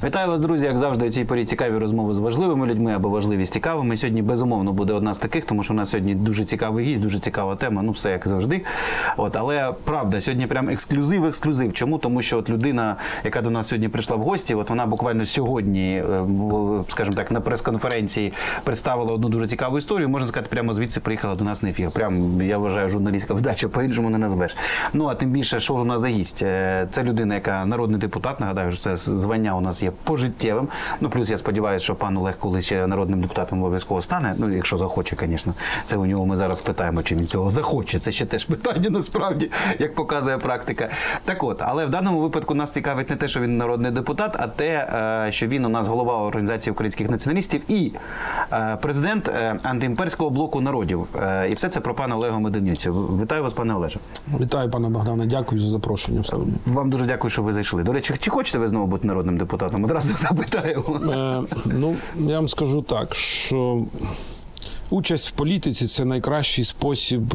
Вітаю вас, друзі, як завжди, у цій порі цікаві розмови з важливими людьми або важливі з цікавими. Сьогодні, безумовно, буде одна з таких, тому що у нас сьогодні дуже цікавий гість, дуже цікава тема, ну все як завжди. Але правда, сьогодні прям ексклюзив. Чому? Тому що от людина, яка до нас сьогодні прийшла в гості, от вона буквально сьогодні, скажімо так, на прес-конференції представила одну дуже цікаву історію. Можна сказати, прямо звідси приїхала до нас на ефір. Прям, я вважаю, журналістська вдача, по-іншому не назвеш. Ну, а тим більше, що у нас за гість? Це людина, яка народний депутат, нагадаю, що це звання у нас є пожиттєвим. Ну, плюс я сподіваюся, що пан Олег колись ще народним депутатом обов'язково стане. Ну, якщо захоче, звісно. Це у нього ми зараз питаємо, чи він цього захоче. Це ще теж питання, насправді, як показує практика. Так от, але в даному випадку нас цікавить не те, що він народний депутат, а те, що він у нас голова Організації українських націоналістів і президент антиімперського блоку народів. І все це про пана Олега Меденицю. Вітаю вас, пане Олеже. Вітаю, пане Богдане. Дякую за запрошення в студію. Вам дуже дякую, що ви зайшли. До речі, чи хочете ви знову бути народним депутатом? Одразу запитаю. Ну, я вам скажу так, що участь в політиці – це найкращий спосіб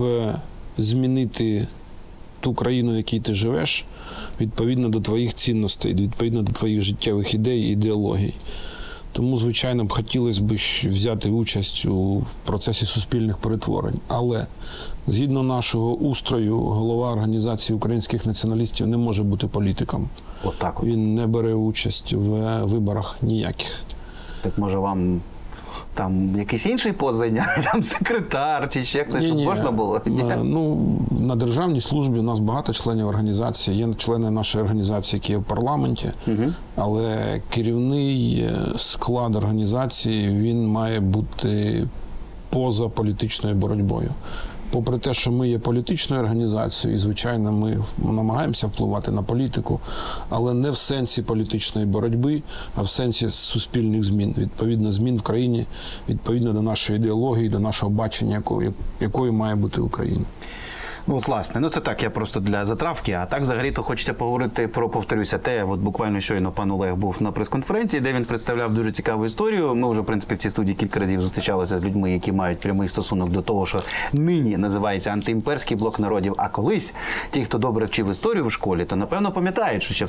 змінити ту країну, в якій ти живеш, відповідно до твоїх цінностей, відповідно до твоїх життєвих ідей і ідеологій. Тому, звичайно, б хотілося б взяти участь у процесі суспільних перетворень. Але, згідно нашого устрою, голова Організації українських націоналістів не може бути політиком. Отак от. Він не бере участь в виборах ніяких. Так може вам там якийсь інший пост зайняти, там секретар чи ще хтось, щоб можна було? Ну, на державній службі у нас багато членів організації. Є члени нашої організації, які є в парламенті, але керівний склад організації, він має бути поза політичною боротьбою. Попри те, що ми є політичною організацією, і, звичайно, ми намагаємося впливати на політику, але не в сенсі політичної боротьби, а в сенсі суспільних змін. Відповідно, змін в країні, відповідно до нашої ідеології, до нашого бачення, якою має бути Україна. Ну, от, власне, це так, я просто для затравки, а так взагалі-то хочеться поговорити про, повторюся, те, от буквально щойно пан Олег був на прес-конференції, де він представляв дуже цікаву історію. Ми вже, в принципі, в цій студії кілька разів зустрічалися з людьми, які мають прямий стосунок до того, що нині називається антиімперський блок народів, а колись ті, хто добре вчив історію в школі, то, напевно, пам'ятають, що ще в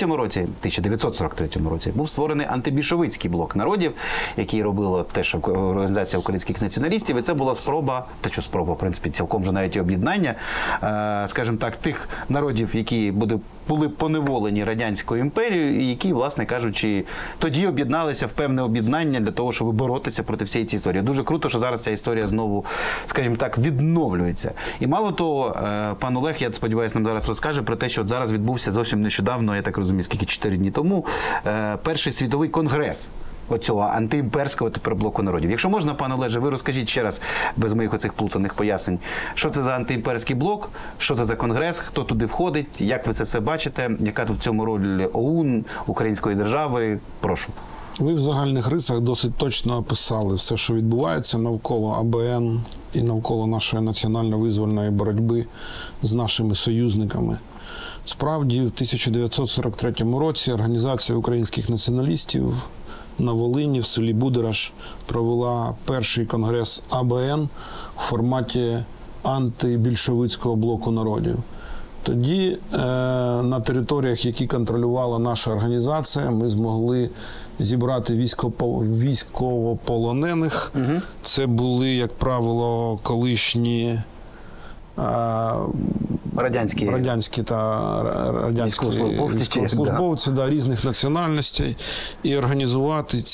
1943 році був створений антибільшовицький блок народів, який робила теж Організація українських націоналістів, і це була спроба, в принципі, цілком же навіть і об'єднання, скажімо так, тих народів, які були поневолені Радянською імперією і які, власне кажучи, тоді об'єдналися в певне об'єднання для того, щоб боротися проти всієї цієї історії. Дуже круто, що зараз ця історія знову, скажімо так, відновлюється. І мало того, пан Олег, я сподіваюся, нам зараз розкаже про те, що от зараз відбувся зовсім нещодавно, я так розумію, 4 дні тому, перший світовий конгрес оцього антиімперського тепер блоку народів. Якщо можна, пане Олеже, ви розкажіть ще раз, без моїх оцих плутаних пояснень, що це за антиімперський блок, що це за конгрес, хто туди входить, як ви це все бачите, яка тут в цьому роль ОУН, Української держави? Прошу. Ви в загальних рисах досить точно описали все, що відбувається навколо АБН і навколо нашої національно-визвольної боротьби з нашими союзниками. Справді, в 1943 році Організація українських націоналістів на Волині, в селі Будераш, провела перший конгрес АБН в форматі антибільшовицького блоку народів. Тоді на територіях, які контролювала наша організація, ми змогли зібрати військовополонених. Це були, як правило, колишні радянські службовці різних національностей, і організувати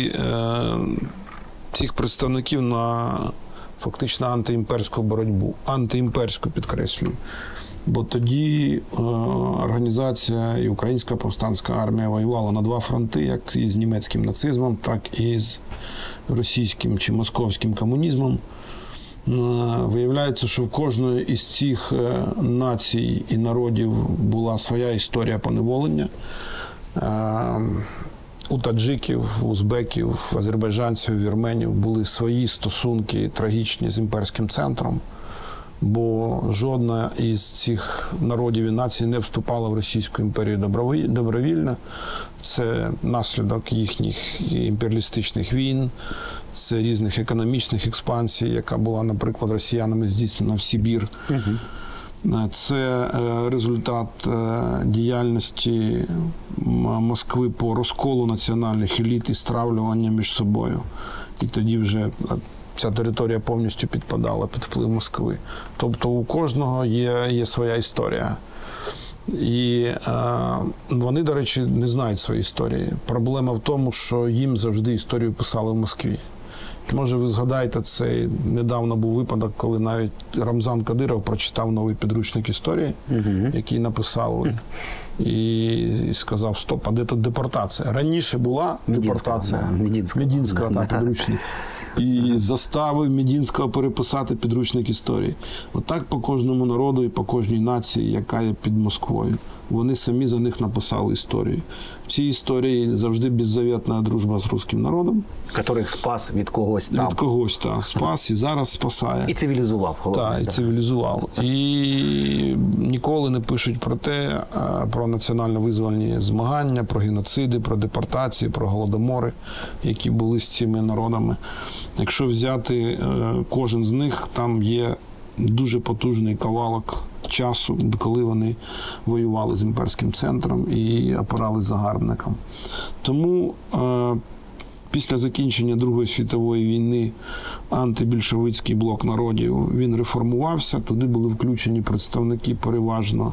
цих представників на фактично антиімперську боротьбу. Антиімперську, підкреслюю. Бо тоді організація і Українська повстанська армія воювала на два фронти, як із німецьким нацизмом, так і з російським чи московським комунізмом. Виявляється, що в кожної із цих націй і народів була своя історія поневолення. У таджиків, узбеків, азербайджанців, вірменів були свої стосунки трагічні з імперським центром, бо жодна із цих народів і націй не вступала в Російську імперію добровільно. Це наслідок їхніх імперіалістичних війн, це різних економічних експансій, яка була, наприклад, росіянами здійснена в Сибір. Це результат діяльності Москви по розколу національних еліт і стравлювання між собою. І тоді вже ця територія повністю підпадала під вплив Москви. Тобто у кожного є своя історія. І вони, до речі, не знають своєї історії. Проблема в тому, що їм завжди історію писали в Москві. Може, ви згадаєте, це недавно був випадок, коли навіть Рамзан Кадиров прочитав новий підручник історії, який написали, і сказав: стоп, а де тут депортація? Раніше була депортація, Медінського підручник, і заставив Медінського переписати підручник історії. Отак по кожному народу і по кожній нації, яка є під Москвою. Вони самі за них написали історію. В цій історії завжди беззаветна дружба з руським народом. Який спас від когось там. Від когось, так. Спас і зараз спасає. І цивілізував. Так, і цивілізував. І ніколи не пишуть про те, про національно-визвольні змагання, про геноциди, про депортації, про голодомори, які були з цими народами. Якщо взяти кожен з них, там є дуже потужний кавалок часу, коли вони воювали з імперським центром і опирались загарбникам. Тому після закінчення Другої світової війни антибільшовицький блок народів, він реформувався, туди були включені представники переважно,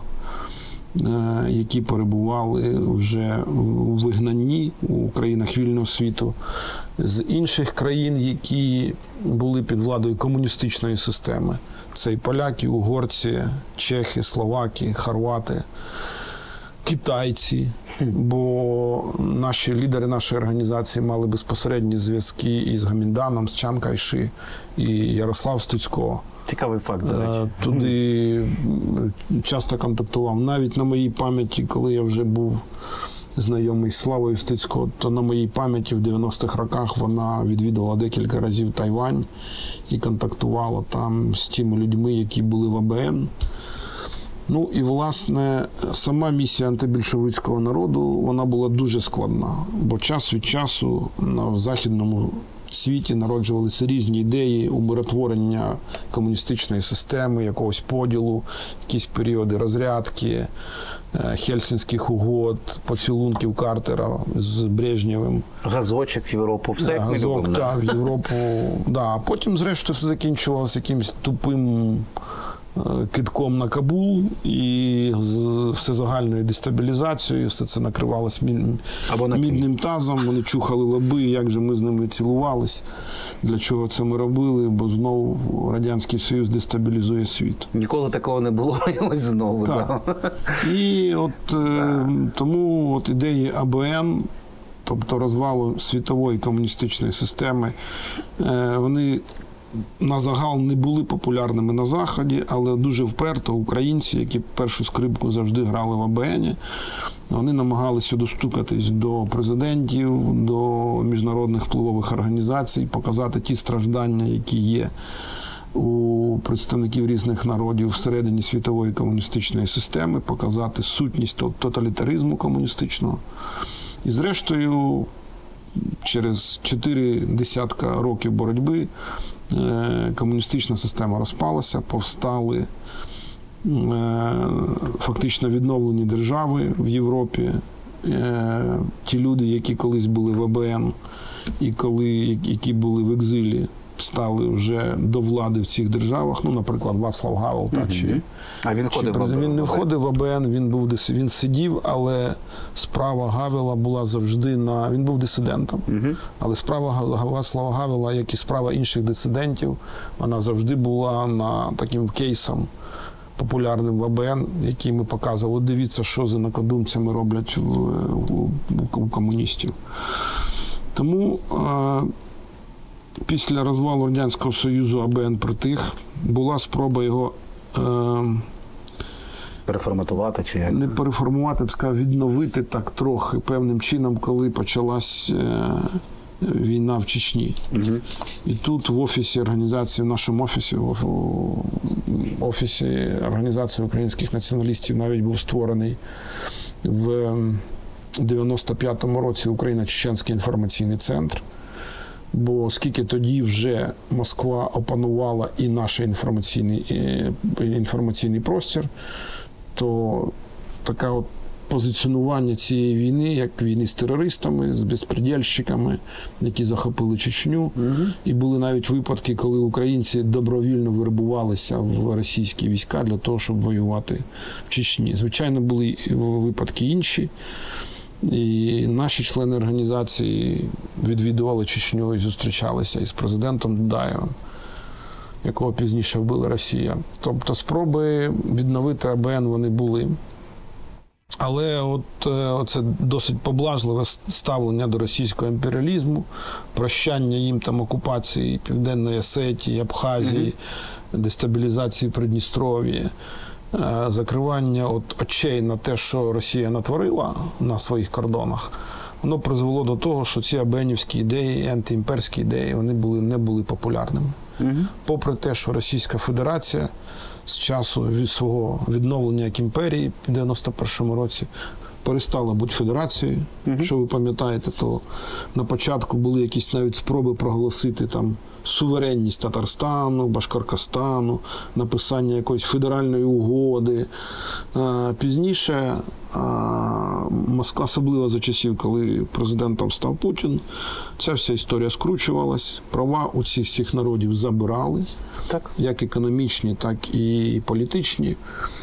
які перебували вже у вигнанні у країнах вільного світу, з інших країн, які були під владою комуністичної системи. Це і поляки, угорці, чехи, словаки, хорвати, китайці, бо наші лідери нашої організації мали безпосередні зв'язки із Гомінданом, з Чан Кайши і Ярослав Стецько. Цікавий факт, до речі. Туди часто контактував. Навіть на моїй пам'яті, коли я вже був знайомий з Славою Стецько, то на моїй пам'яті в 90-х роках вона відвідувала декілька разів Тайвань і контактувала там з тими людьми, які були в АБН. Ну і, власне, сама місія антибільшовицького народу, вона була дуже складна, бо час від часу в західному світі народжувалися різні ідеї умиротворення комуністичної системи, якогось поділу, якісь періоди розрядки, Хельсінських угод, поцілунків Картера з Брежнєвим. Газочок в Європу, все як ми любимо. Газок, так, в Європу, да. А потім, зрештою, все закінчувалося якимось тупим кидком на Кабул і всезагальною дестабілізацією, все це накривалось мідним тазом, вони чухали лоби, як же ми з ними цілувались, для чого це ми робили, бо знову Радянський Союз дестабілізує світ. Ніколи такого не було, і ось знову. Так. Да. І тому ідеї АБН, тобто розвалу світової комуністичної системи, вони на загал не були популярними на Заході, але дуже вперто українці, які першу скрипку завжди грали в АБНі, вони намагалися достукатись до президентів, до міжнародних впливових організацій, показати ті страждання, які є у представників різних народів всередині світової комуністичної системи, показати сутність тоталітаризму комуністичного. І зрештою, через 4 десятка років боротьби комуністична система розпалася, повстали фактично відновлені держави в Європі. Ті люди, які колись були в АБН і які були в екзилі, стали вже до влади в цих державах. Ну, наприклад, Вацлав Гавел. А він входив в АБН? Він не входив в АБН, він сидів, але справа Гавела була завжди він був дисидентом. Але справа Вацлава Гавела, як і справа інших дисидентів, вона завжди була таким кейсом популярним в АБН, який ми показували. Дивіться, що з інакодумцями роблять у комуністів. Тому після розвалу Радянського Союзу АБН притих, була спроба його переформатувати чи як? Не переформувати, б сказав, відновити так трохи певним чином, коли почалась війна в Чечні. І тут в офісі організації, в нашому офісі, в офісі Організації українських націоналістів навіть був створений в 95-му році Україно-Чеченський інформаційний центр. Бо оскільки тоді вже Москва опанувала і наш інформаційний простір, то таке от позиціонування цієї війни, як війни з терористами, з безпредельщиками, які захопили Чечню. І були навіть випадки, коли українці добровільно вербувалися в російські війська для того, щоб воювати в Чечні. Звичайно, були випадки інші. І наші члени організації відвідували Чечню і зустрічалися із президентом Дудаєвим, якого пізніше вбила Росія. Тобто спроби відновити АБН вони були. Але це досить поблажливе ставлення до російського імперіалізму, прощання їм там окупації Південної Осетії, Абхазії, дестабілізації Придністров'я, закривання очей на те, що Росія натворила на своїх кордонах, воно призвело до того, що ці абенівські ідеї, антиімперські ідеї, вони не були популярними. Попри те, що Російська Федерація з часу від свого відновлення як імперії в 91-му році перестала бути федерацією. Що ви пам'ятаєте, то на початку були якісь навіть спроби проголосити там суверенність Татарстану, Башкортостану, написання якоїсь федеральної угоди. Пізніше, особливо за часів, коли президентом став Путін, ця вся історія скручувалась, права у цих всіх народів забирали, як економічні, так і політичні.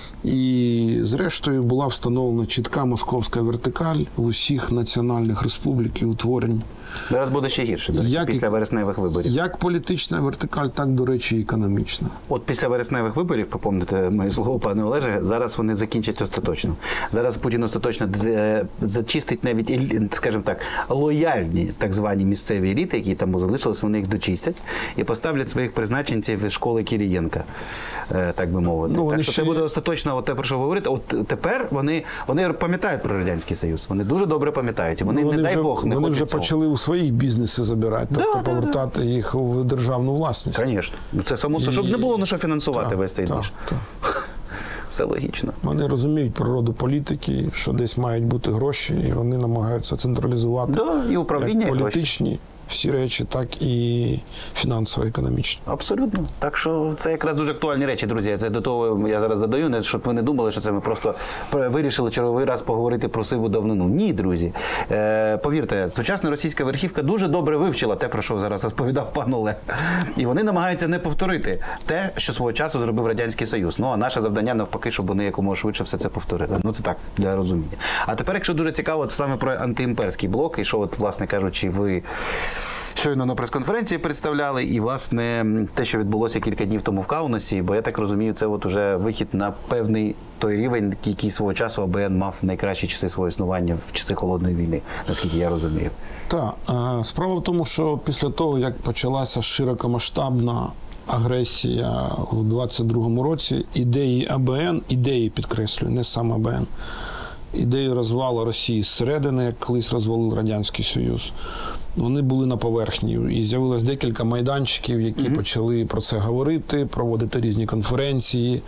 І, зрештою, була встановлена чітка московська вертикаль в усіх національних республік і утворень. Зараз буде ще гірше, до речі, після вересневих виборів. Як політична вертикаль, так, до речі, і економічна. От після вересневих виборів, попомните моє слово, пане Олеже, зараз вони закінчать остаточно. Зараз Путін остаточно зачистить навіть, скажімо так, лояльні так звані місцеві еліти, які там залишились, вони їх дочистять і поставлять своїх призначенців із школи Кирієнка, так би мовити. Ну, так що це буде остаточно от те, про що ви говорите. От тепер вони пам'ятають про Радянський Союз. Вони дуже добре пам'ятають. І вони, не дай Бог, не вони вже цього. Почали у своїх бізнеси забирати, тобто повертати їх в державну власність. Звісно. Це само, щоб не було на що фінансувати весь цей движ. Все логічно. Вони розуміють природу політики, що десь мають бути гроші, і вони намагаються централізувати і управління, як політичні всі речі, так і фінансово-економічні. Абсолютно. Так що це якраз дуже актуальні речі, друзі. Це до того я зараз додаю, щоб ви не думали, що це ми просто вирішили черговий раз поговорити про сиву давнину. Ні, друзі. Повірте, сучасна російська верхівка дуже добре вивчила те, про що зараз розповідав пан Олег. І вони намагаються не повторити те, що свого часу зробив Радянський Союз. Ну, а наше завдання навпаки, щоб вони якомога швидше все це повторили. Ну, це так, для розуміння. А тепер, якщо дуже цікаво, то саме про антиімперський блок, і що, от, власне кажучи, ви щойно на прес-конференції представляли, і, власне, те, що відбулося кілька днів тому в Каунасі, бо я так розумію, це от уже вихід на певний той рівень, який свого часу АБН мав найкращі часи свого існування в часи Холодної війни, наскільки я розумію. Так. Справа в тому, що після того, як почалася широкомасштабна агресія в 22-му році, ідеї АБН, підкреслюю, не сам АБН, ідею розвалу Росії зсередини, як колись розвалив Радянський Союз, вони були на поверхні. І з'явилось декілька майданчиків, які почали про це говорити, проводити різні конференції.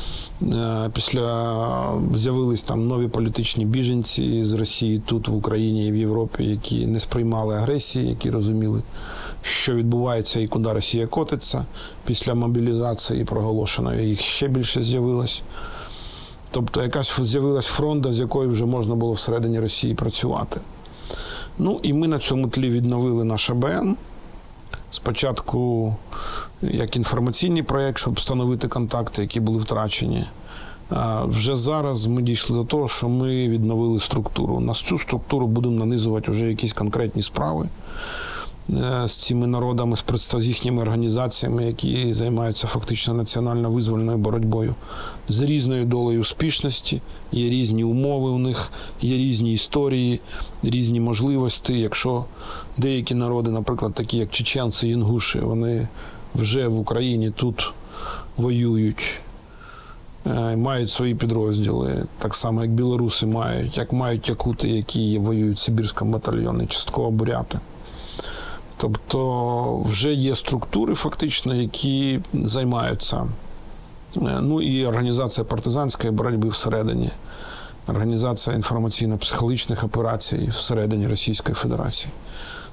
Після з'явились там нові політичні біженці з Росії тут, в Україні і в Європі, які не сприймали агресії, які розуміли, що відбувається і куди Росія котиться. Після мобілізації проголошеної їх ще більше з'явилось. Тобто якась з'явилась фронта, з якою вже можна було всередині Росії працювати. Ну, і ми на цьому тлі відновили наш АБН. Спочатку як інформаційний проєкт, щоб встановити контакти, які були втрачені. А вже зараз ми дійшли до того, що ми відновили структуру. На цю структуру будемо нанизувати вже якісь конкретні справи з цими народами, з їхніми організаціями, які займаються фактично національно-визвольною боротьбою. З різною долею успішності, є різні умови у них, є різні історії, різні можливості. Якщо деякі народи, наприклад, такі як чеченці, інгуші, вони вже в Україні тут воюють, мають свої підрозділи, так само, як білоруси мають, як мають якути, які воюють в Сибірському батальйоні, частково буряти. Тобто вже є структури фактично, які займаються. Ну і організація партизанської боротьби всередині, організація інформаційно-психологічних операцій всередині Російської Федерації.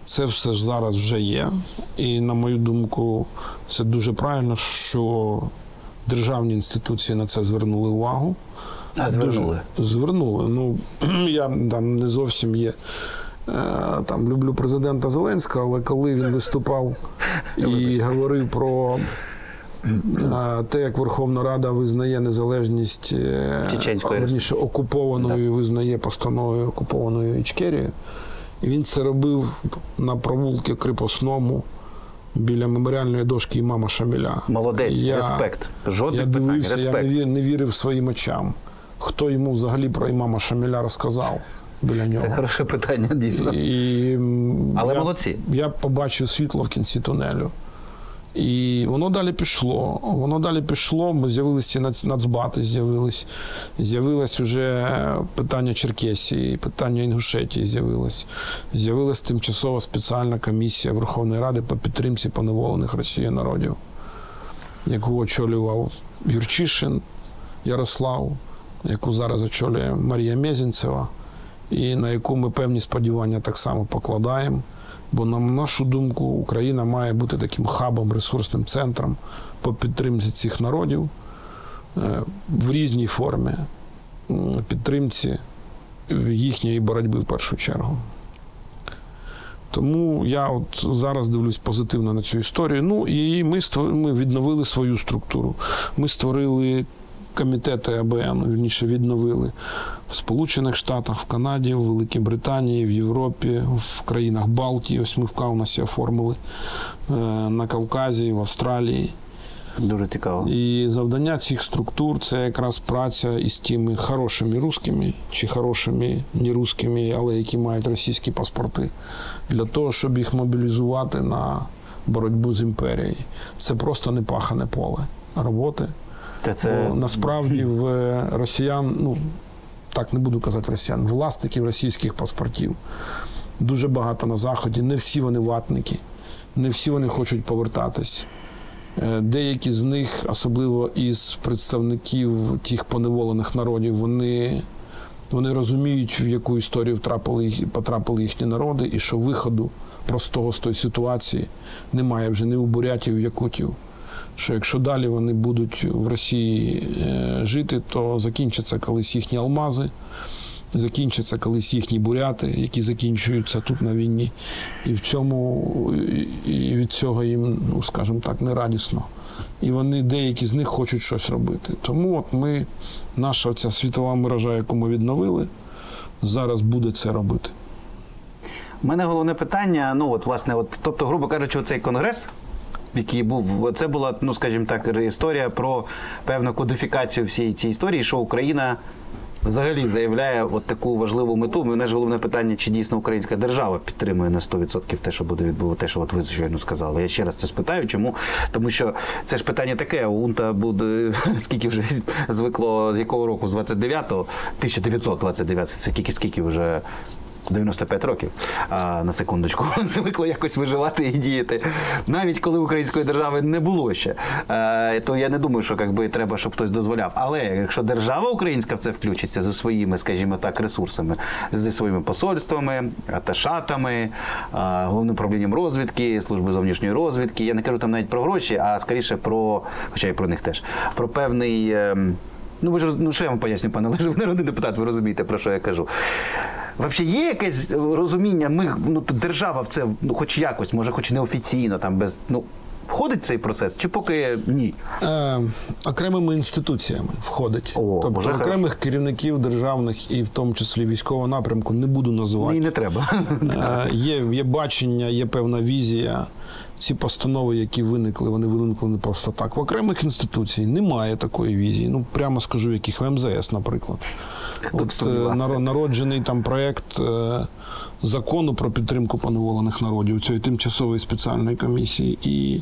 Це все ж зараз вже є. І, на мою думку, це дуже правильно, що державні інституції на це звернули увагу. А звернули? Звернули. Ну, я там не зовсім є. Там люблю президента Зеленського, але коли він виступав і говорив про те, як Верховна Рада визнає незалежність верніше, окупованою, визнає постановою окупованою Ічкерією, і він це робив на провулку Кріпосному біля меморіальної дошки імама Шаміля. Молодець, респект. Жодних питань, дивився, респект. Я не вірив своїм очам. Хто йому взагалі про імама Шаміля розказав біля нього? Це хороше питання, дійсно. Але молодці. Я побачив світло в кінці тунелю. І воно далі пішло, бо з'явилися нацбати, з'явилось вже питання Черкесії, питання Інгушетії з'явилась тимчасова спеціальна комісія Верховної Ради по підтримці поневолених Росією народів, яку очолював Юрчишин Ярослав, яку зараз очолює Марія Мезенцева, і на яку ми певні сподівання так само покладаємо. Бо, на нашу думку, Україна має бути таким хабом, ресурсним центром по підтримці цих народів в різній формі, підтримці їхньої боротьби в першу чергу. Тому я от зараз дивлюсь позитивно на цю історію. Ну і ми відновили свою структуру. Ми створили комітети АБН, вірніше відновили в Сполучених Штатах, в Канаді, в Великій Британії, в Європі, в країнах Балтії. Ось ми в Каунасі оформили, на Кавказі, в Австралії. Дуже цікаво. І завдання цих структур – це якраз праця із тими хорошими русскими, чи хорошими не русскими, але які мають російські паспорти, для того, щоб їх мобілізувати на боротьбу з імперією. Це просто непахане поле роботи. Бо насправді в росіян, ну, так не буду казати росіян, власників російських паспортів дуже багато на Заході. Не всі вони ватники, не всі вони хочуть повертатись. Деякі з них, особливо із представників тих поневолених народів, вони розуміють, в яку історію потрапили їхні народи, і що виходу простого з тої ситуації немає вже ні у бурятів, ні у якутів. Що якщо далі вони будуть в Росії жити, то закінчаться колись їхні алмази, закінчаться колись їхні буряти, які закінчуються тут на війні. І від цього їм, ну, скажімо так, не радісно. І деякі з них хочуть щось робити. Тому от наша оця світова мережа, яку ми відновили, зараз буде це робити. У мене головне питання, тобто, грубо кажучи, оцей конгрес, який був, це була, ну, скажімо так, історія про певну кодифікацію всієї цієї історії, що Україна взагалі заявляє от таку важливу мету. У мене ж головне питання, чи дійсно українська держава підтримує на 100% те, що буде відбувати, те, що от ви щойно сказали. Я ще раз це спитаю, чому? Тому що це ж питання таке, УНТА буде, скільки вже звикло, з якого року, з 1929, це скільки вже... 95 років, на секундочку, звикло якось виживати і діяти. Навіть коли української держави не було ще, то я не думаю, що треба, щоб хтось дозволяв. Але якщо держава українська в це включиться зі своїми, скажімо так, ресурсами, зі своїми посольствами, аташатами, головним управлінням розвідки, служби зовнішньої розвідки, я не кажу там навіть про гроші, а скоріше про, хоча і про них теж, про певний... що я вам поясню, пане Олеже, ви народний депутат, ви розумієте, про що я кажу. Взагалі є якесь розуміння, держава в це, хоч якось, може, хоч неофіційно, там, входить в цей процес, чи поки ні? Окремими інституціями входить. Тобто окремих керівників державних і в тому числі військового напрямку не буду називати. І не треба. Є бачення, є певна візія. Ці постанови, які виникли, вони виникли не просто так. В окремих інституцій немає такої візії. Прямо скажу, яких в МЗС, наприклад. Народжений там проєкт закону про підтримку поневолених народів, цієї тимчасової спеціальної комісії, і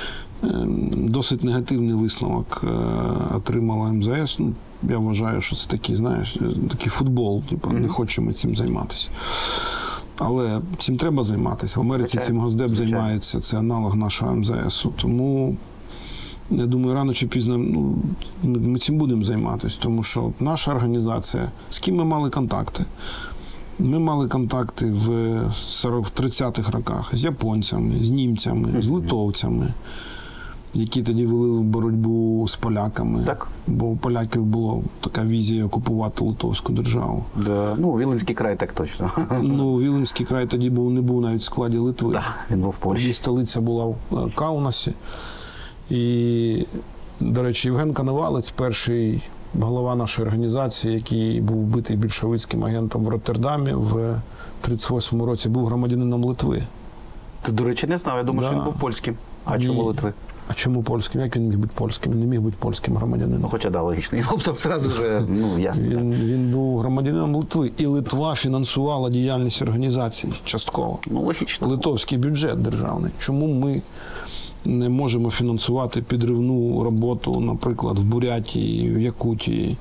досить негативний висновок отримала МЗС. Я вважаю, що це такий, такий футбол, не хочемо цим займатися. Але цим треба займатися. В Америці цим Госдеп займається, це аналог нашого МЗСу. Тому, я думаю, рано чи пізно ми цим будемо займатися. Тому що наша організація, з ким ми мали контакти, Ми мали контакти в 30-х роках з японцями, з німцями, з литовцями, які тоді вели боротьбу з поляками. Так. Бо у поляків була така візія окупувати Литовську державу. Да. Ну, Віленський край так точно. Ну, Віленський край тоді не був навіть в складі Литви. Так, він був в Польщі. Тоді столиця була в Каунасі. І, до речі, Євген Коновалець, перший голова нашої організації, який був вбитий більшовицьким агентом в Роттердамі в 1938 році, був громадянином Литви. Ти, до речі, не знав. Я думаю, що він був польським. А Ні. чому Литви? А чому польським? Як він міг бути польським? Він не міг бути польським громадянином. Ну, хоча, да, логічно. І оптом зразу ж, ну, ясно. Він був громадянином Литви. І Литва фінансувала діяльність організації частково. Ну, логічно. Литовський бюджет державний. Чому ми не можемо фінансувати підривну роботу, наприклад, в Бурятії, в Якутії?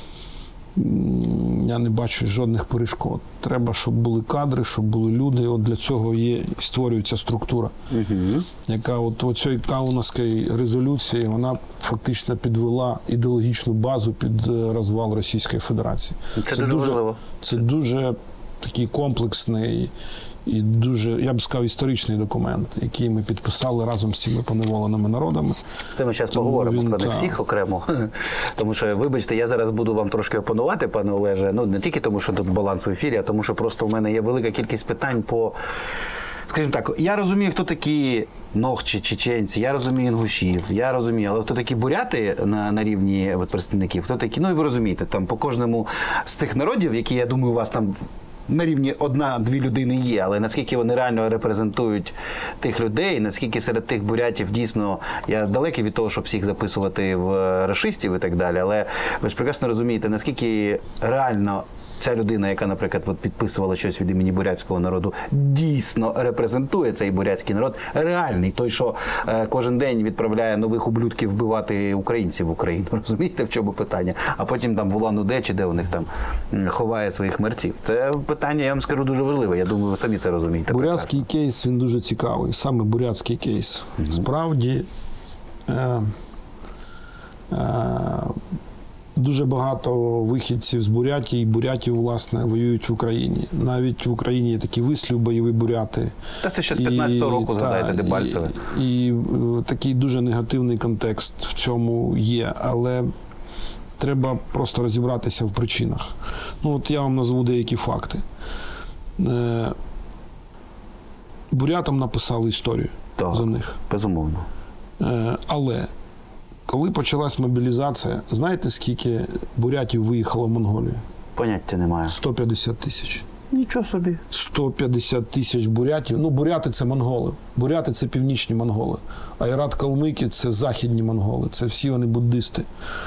Я не бачу жодних перешкод. Треба, щоб були кадри, щоб були люди. От для цього створюється структура, яка от цієї Каунаської резолюції, вона фактично підвела ідеологічну базу під розвал Російської Федерації. Це дуже важливо. Це дуже такий комплексний і дуже, я б сказав, історичний документ, який ми підписали разом з цими поневоленими народами. Це ми зараз поговоримо про них так. всіх окремо. Тому що, вибачте, я зараз буду вам трошки опонувати, пане Олеже. Ну, не тільки тому, що тут баланс в ефірі, а тому, що просто в мене є велика кількість питань по... Скажімо так, я розумію, хто такі ногчі, чеченці, я розумію інгушів, я розумію, але хто такі буряти на рівні представників, хто такі, ну і ви розумієте, там по кожному з цих народів, які, я думаю, у вас там на рівні одна-дві людини є, але наскільки вони реально репрезентують тих людей, наскільки серед тих бурятів дійсно, я далекий від того, щоб всіх записувати в рашистів і так далі, але ви ж прекрасно розумієте, наскільки реально ця людина, яка, наприклад, от підписувала щось від імені бурятського народу, дійсно репрезентує цей бурятський народ, реальний, той, що кожен день відправляє нових ублюдків вбивати українців в Україну. Розумієте, в чому питання? А потім там в Улан-Удэ, чи де у них там ховає своїх мерців. Це питання, я вам скажу, дуже важливе. Я думаю, ви самі це розумієте. Бурятський кейс, він дуже цікавий. Саме бурятський кейс. Справді, дуже багато вихідців з Бурятії і бурятів, власне, воюють в Україні. Навіть в Україні є такі вислів, бойові буряти. Та це ще з 15-го року, згадайте, Дебальцеве. І такий дуже негативний контекст в цьому є, але треба просто розібратися в причинах. Ну, от я вам назву деякі факти. Бурятам написали історію за них. Безумовно. Але коли почалась мобілізація, знаєте, скільки бурятів виїхало в Монголію? Поняття немає. 150 тисяч. Нічого собі. 150 тисяч бурятів. Ну, буряти – це монголи. Буряти – це північні монголи. Айрат калмики – це західні монголи. Це всі вони буддисти.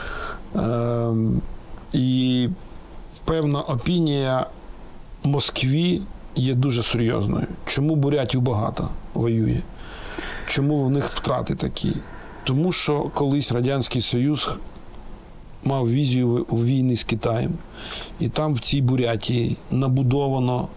І певна опінія Москві є дуже серйозною. Чому бурятів багато воює? Чому в них втрати такі? Тому що колись Радянський Союз мав візію війни з Китаєм. І там в цій Бурятії набудовано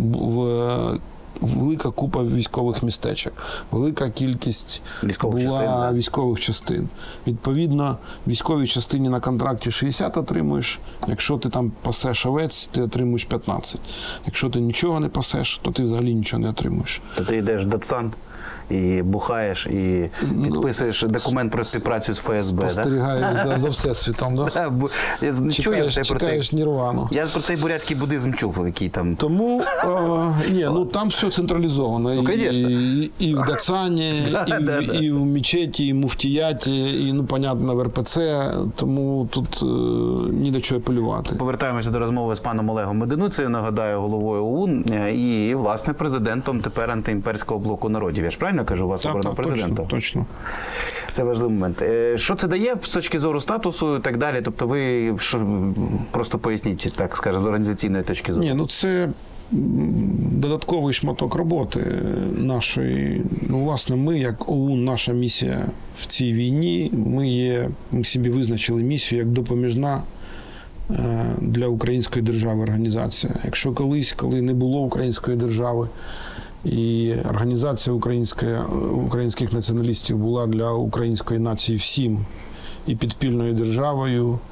велика купа військових містечок, велика кількість військових частин. Відповідно, в військовій частині на контракті 60 отримуєш, якщо ти там пасеш овець, ти отримуєш 15. Якщо ти нічого не пасеш, то ти взагалі нічого не отримуєш. То ти йдеш в Датсан і бухаєш, і підписуєш документ про співпрацю з ФСБ, спостерігаєш за всесвітом, так? Чекаєш нірвану. Я про цей бурятський буддизм чув, який там... Тому, там все централізовано. Ну, і в Датсані, і в мечеті, і в муфтіяті, і, понятно, в РПЦ, тому тут ні до чого апелювати. Повертаємося до розмови з паном Олегом Меденицею, нагадаю, головою ОУН і, власне, президентом тепер антиімперського блоку народів. Я ж правильно кажу, у вас обрано президента? Точно. Це важливий момент. Що це дає з точки зору статусу і так далі? Тобто ви просто поясніть, так скажемо, з організаційної точки зору. Ні, це додатковий шматок роботи нашої. Власне, ми, як ОУН, наша місія в цій війні, ми собі визначили місію як допоміжна для української держави організація. Якщо колись, коли не було української держави, і організація українських націоналістів була для української нації всім, і підпільною державою,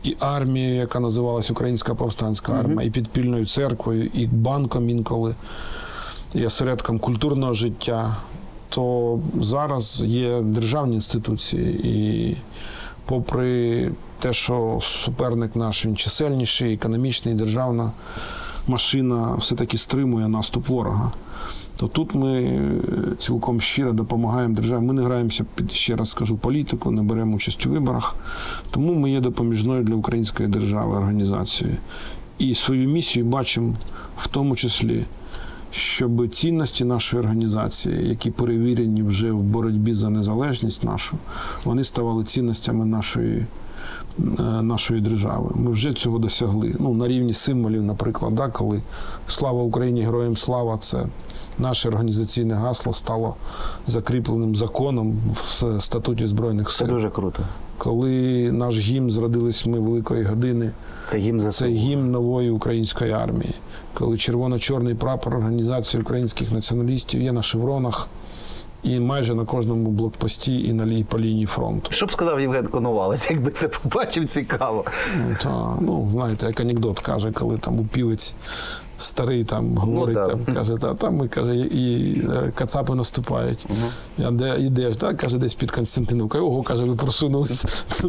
і армією, яка називалась Українська повстанська армія, і підпільною церквою, і банком інколи, і осередком культурного життя, то зараз є державні інституції. І попри те, що суперник наш, він чисельніший, економічний, державна машина все-таки стримує наступ ворога, то тут ми цілком щиро допомагаємо державі. Ми не граємося, ще раз скажу, політику, не беремо участь у виборах. Тому ми є допоміжною для української держави організацією. І свою місію бачимо в тому числі, щоб цінності нашої організації, які перевірені вже в боротьбі за незалежність нашу, вони ставали цінностями нашої держави. Ми вже цього досягли. На рівні символів, наприклад, коли «Слава Україні! Героям слава!» – це наше організаційне гасло стало закріпленим законом в статуті Збройних Сил. Це дуже круто. Коли наш гімн «Зродились ми великої години», це гімн нової української армії. Коли червоно-чорний прапор Організації українських націоналістів є на шевронах і майже на кожному блокпості і по лінії фронту. Що б сказав Євген Коновалець, якби це побачив, цікаво. Знаєте, як анекдот каже, коли там упівець старий там говорить, каже, ми, каже, і кацапи наступають. А де йдеш, каже, десь під Константиновкою. Ого, каже, ви просунулися.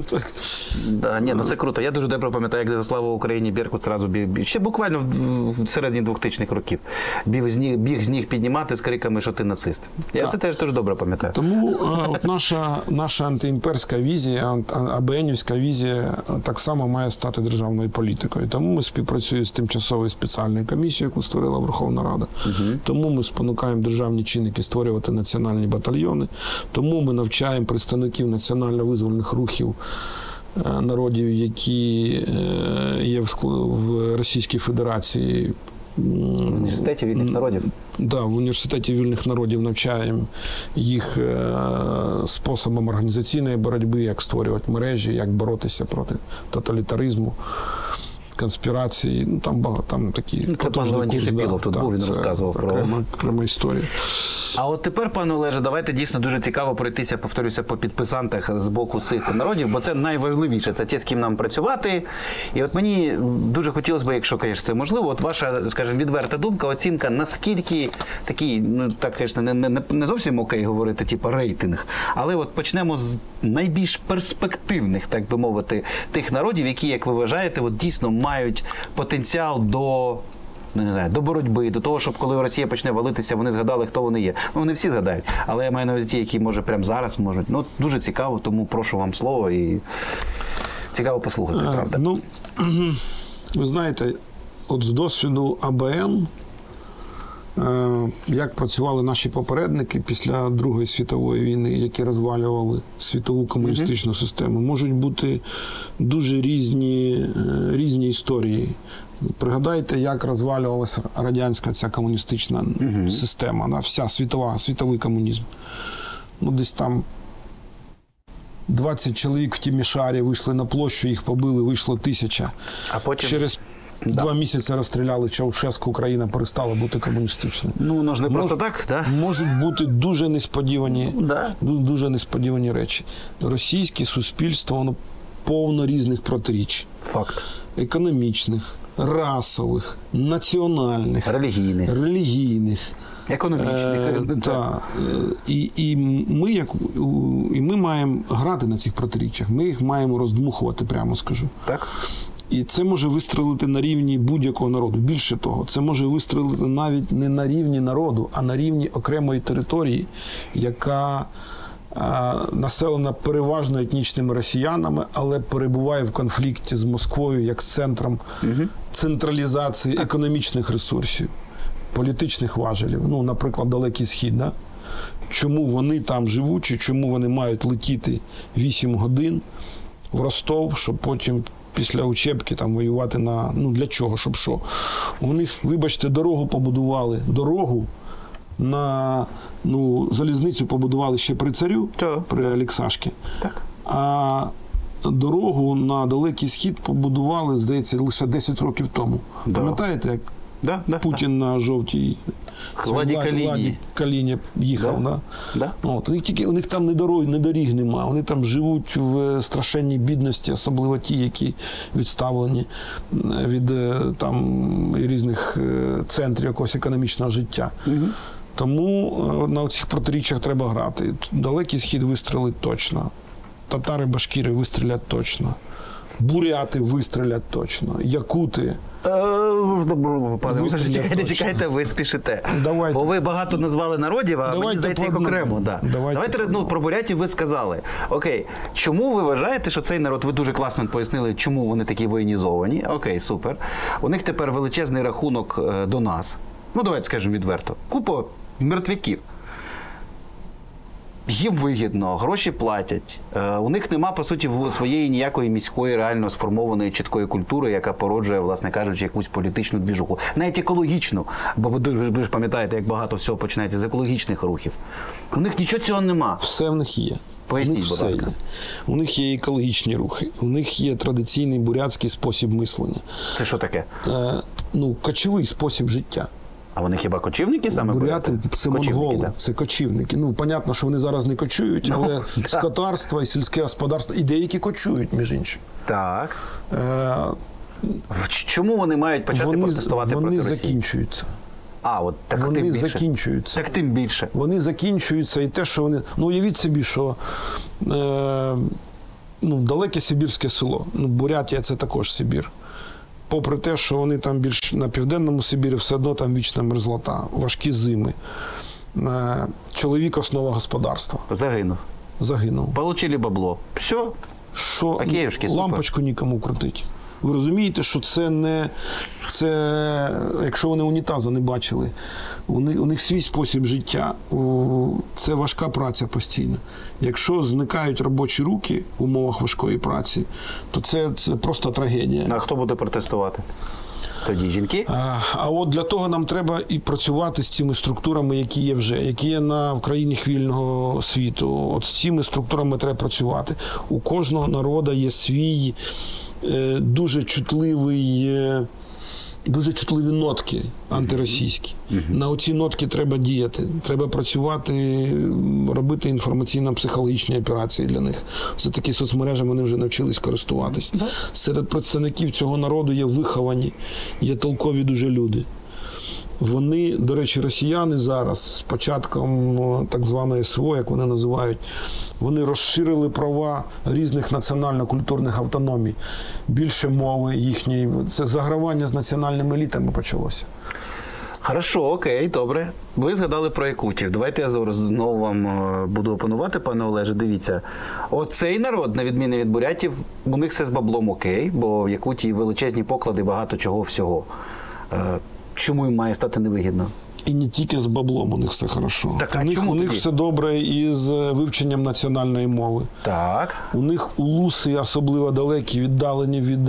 Це круто. Я дуже добре пам'ятаю, як за славу Україні Беркут зразу ще буквально в середині 2000-х років біг з ніг піднімати з криками, що ти нацист. Я це теж дуже добре пам'ятаю. Тому наша антиімперська візія, АБНівська візія так само має стати державною політикою. Тому ми співпрацюємо з тимчасовою спеціальною комісію, яку створила Верховна Рада. Тому ми спонукаємо державні чинники створювати національні батальйони. Тому ми навчаємо представників національно-визвольних рухів народів, які є в Російській Федерації. В університеті вільних народів? В університеті вільних народів навчаємо їх способам організаційної боротьби, як створювати мережі, як боротися проти тоталітаризму, конспірації, там такі потужний курс. Шипілов тут був, він розказував про окрема історія. А от тепер, пане Олеже, давайте дійсно дуже цікаво пройтися, повторюся, по підписантах з боку цих народів, бо це найважливіше, це ті, з ким нам працювати. І от мені дуже хотілося б, якщо, звісно, це можливо, от ваша, скажімо, відверта думка, оцінка, наскільки такий, звісно, не зовсім окей говорити, типу рейтинг, але от почнемо з найбільш перспективних, так би мовити, тих народів, які, як ви вважаєте, от дійсно мають потенціал до боротьби, до того, щоб коли Росія почне валитися, вони згадали, хто вони є. Вони всі згадають, але я маю на увазі ті, які, може, прямо зараз можуть. Дуже цікаво, тому прошу вам слово і цікаво послухати, правда. Ви знаєте, от з досвіду АБН, як працювали наші попередники після Другої світової війни, які розвалювали світову комуністичну систему, можуть бути дуже різні історії. Пригадайте, як розвалювалася радянська ця комуністична система, вся світовий комунізм. Десь там 20 чоловік в Тімішарі вийшли на площу, їх побили, вийшло 1000. А потім... Через 2 місяці розстріляли Чаушеску, Україна перестала бути комуністичною. Воно ж не просто так, так? Можуть бути дуже несподівані речі. Російське суспільство, воно повно різних протиріч. Факт. Економічних, расових, національних, релігійних, економічних. І ми маємо грати на цих протиріччях. Ми їх маємо роздмухувати, прямо скажу. Так. І це може вистрелити на рівні будь-якого народу. Більше того, це може вистрелити навіть не на рівні народу, а на рівні окремої території, яка населена переважно етнічними росіянами, але перебуває в конфлікті з Москвою як з центром централізації економічних ресурсів, політичних важелів. Наприклад, Далекий Схід. Чому вони там живуть, чи чому вони мають летіти 8 годин в Ростов, щоб потім після учебки там воювати для чого, щоб що? У них, вибачте, дорогу побудували. Залізницю побудували ще при царю, при Олексашки. Так. А дорогу на Далекий Схід побудували, здається, лише 10 років тому. Пам'ятаєте, як Путін на жовтій Ладі Каліні їхав. Да? Да? От, у них там не доріг нема, вони там живуть в страшенній бідності, особливо ті, які відставлені від там, різних центрів якогось економічного життя. Угу. Тому на цих протиріччях треба грати. Далекий Схід вистрілить точно, татари-башкіри вистрілять точно. Буряти вистрілять точно, якути. Пане, чекайте, ви спішите. Давайте. Бо ви багато назвали народів, а мені здається їх окремо. Да. Давайте про бурятів ви сказали. Окей, чому ви вважаєте, що цей народ, ви дуже класно пояснили, чому вони такі воєнізовані. Окей, супер. У них тепер величезний рахунок до нас. Ну, давайте скажемо відверто. Купа мертвяків. Їм вигідно, гроші платять. У них нема, по суті, своєї ніякої міської, реально сформованої чіткої культури, яка породжує, власне кажучи, якусь політичну двіжуху. Навіть екологічну. Бо ви ж пам'ятаєте, як багато всього починається з екологічних рухів. У них нічого цього нема. Все в них є. Поясніть, будь ласка. У них є екологічні рухи, у них є традиційний бурятський спосіб мислення. Це що таке? Кочовий спосіб життя. А вони хіба кочівники саме? Буряти – це монголи, да? Це кочівники. Ну, понятно, що вони зараз не кочують, але скотарство і сільське господарство, і деякі кочують, між іншим. Так. Чому вони мають почати протестувати проти Росії? Вони закінчуються. Вони закінчуються. Так тим більше. Вони закінчуються, і те, що вони... Ну, уявіть собі, що далеке сибірське село. Бурятія – це також Сибір. Попри те, що вони там більш на південному Сибірі, все одно там вічна мерзлота, важкі зими. Чоловік – основа господарства. Загинув. Получили бабло. Все. Що лампочку нікому крутить. Ви розумієте, що це не... якщо вони унітаза не бачили, у них свій спосіб життя. Це важка праця постійна. Якщо зникають робочі руки в умовах важкої праці, то це просто трагедія. А хто буде протестувати? Тоді жінки? А от для того нам треба і працювати з цими структурами, які є вже, які є в країнах вільного світу. От з цими структурами треба працювати. У кожного народу є свій дуже чутливі нотки антиросійські. На оці нотки треба діяти. Треба працювати, робити інформаційно-психологічні операції для них. Все-таки соцмережами вони вже навчились користуватись. Серед представників цього народу є виховані, є толкові дуже люди. Вони, до речі, росіяни зараз, з початком так званої СВО, як вони називають, вони розширили права різних національно-культурних автономій. Більше мови їхньої. Це загравання з національними елітами почалося. Хорошо, окей, добре. Ви згадали про якутів. Давайте я зараз знову вам буду опонувати, пане Олеже. Дивіться, оцей народ, на відміну від бурятів, у них все з баблом окей, бо в Якутії величезні поклади, багато чого всього. Чому їм має стати невигідно? І не тільки з баблом у них все хорошо. У них все добре і з вивченням національної мови. Так. У них улуси, особливо далекі, віддалені від